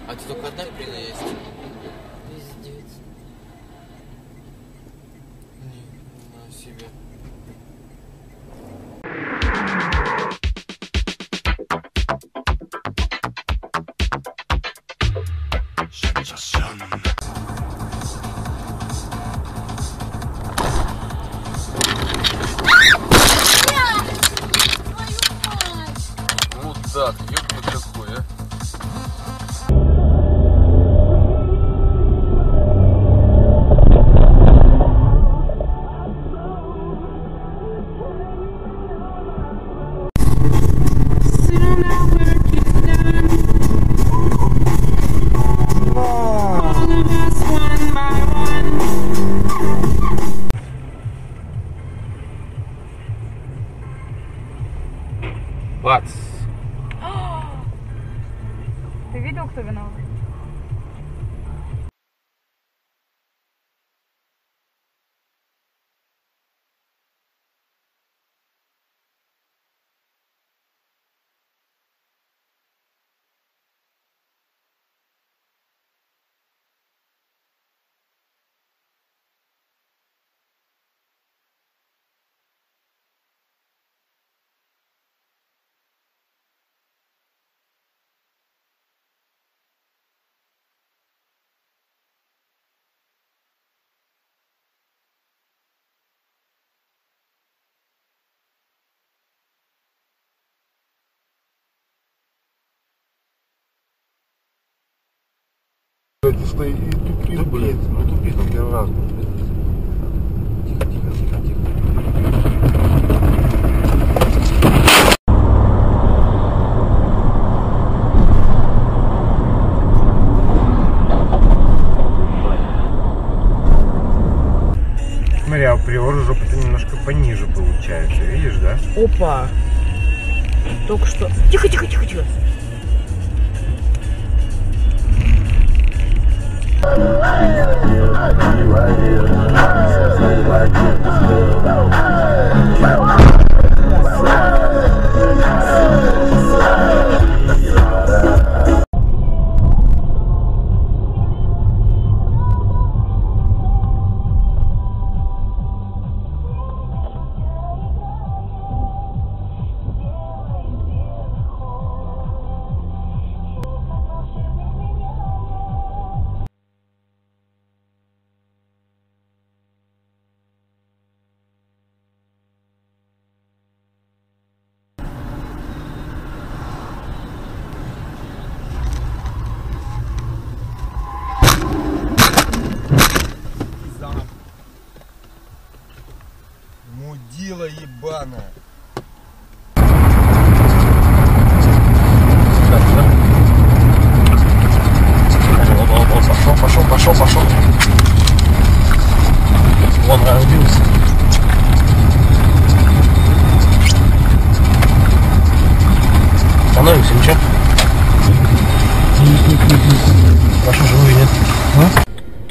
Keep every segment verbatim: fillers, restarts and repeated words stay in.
А тут только одна перина есть? Пиздец. Не, на себе. Мудак, ёбаный какой, а? Бац! Ты видел, кто виноват? И тупит, да, блин, ну тупит он первый раз. Тихо, тихо, тихо, тихо. Смотри, а у Приора жопа-то немножко пониже получается, видишь, да? Опа! Только что. Тихо, тихо, тихо, тихо. Мудила ебаная. Пошел, пошел, пошел, пошел. Он разбился. Становимся, ничего? Ваша живую нет. А?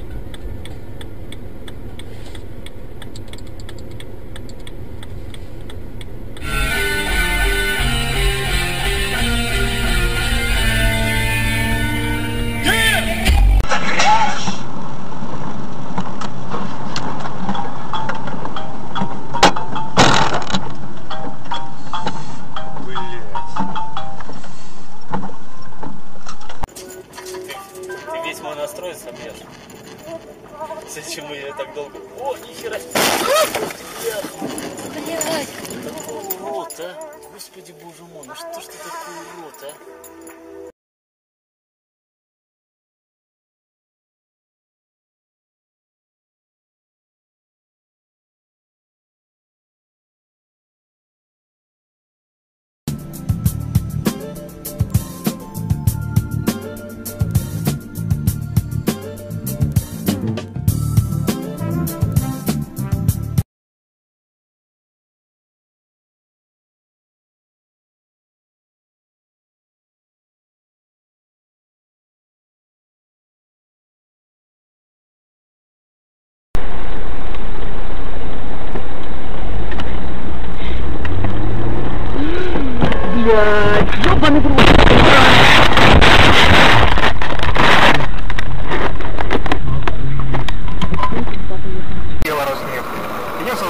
Весь мой настрой собьешь. Зачем я так долго? О, нихера! Блядь! Какой урод, а? Господи боже мой, ну что ж ты такой урод, а?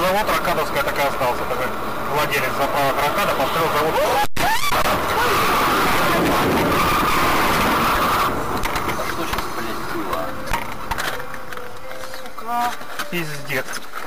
завод Ракадовская такая остался, такой владелец заправок Ракада построил завод. А что сейчас, блядь, было? Сука, пиздец.